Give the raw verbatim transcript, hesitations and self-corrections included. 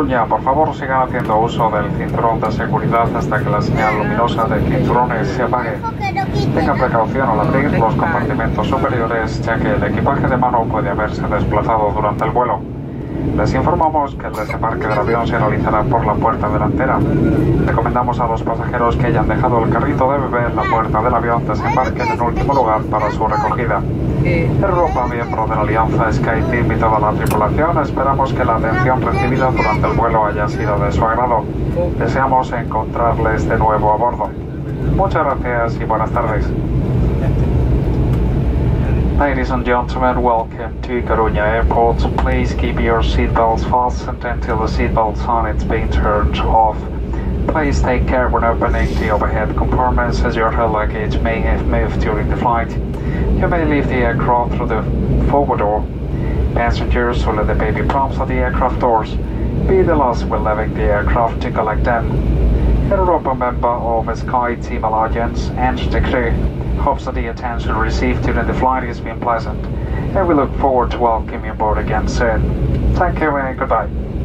Coruña, por favor sigan haciendo uso del cinturón de seguridad hasta que la señal luminosa de cinturones se apague. Tengan precaución al abrir los compartimentos superiores, ya que el equipaje de mano puede haberse desplazado durante el vuelo. Les informamos que el desembarque del avión se realizará por la puerta delantera. Recomendamos a los pasajeros que hayan dejado el carrito de bebé en la puerta del avión desembarquen en último lugar para su recogida. En Europa, miembro de la Alianza SkyTeam y toda la tripulación, esperamos que la atención recibida durante el vuelo haya sido de su agrado. Deseamos encontrarles de nuevo a bordo. Muchas gracias y buenas tardes. Ladies and gentlemen, welcome to Coruña Airport. Please keep your seatbelts fastened until the seatbelt sign is being turned off. Please take care when opening the overhead compartments, as your hand luggage may have moved during the flight. You may leave the aircraft through the forward door. Passengers will let the baby props at the aircraft doors. Be the last when leaving the aircraft to collect them. In Europa, member of SkyTeam Alliance and the crew hopes that the attention received during the flight has been pleasant, and we look forward to welcoming you aboard again soon. Thank you and goodbye.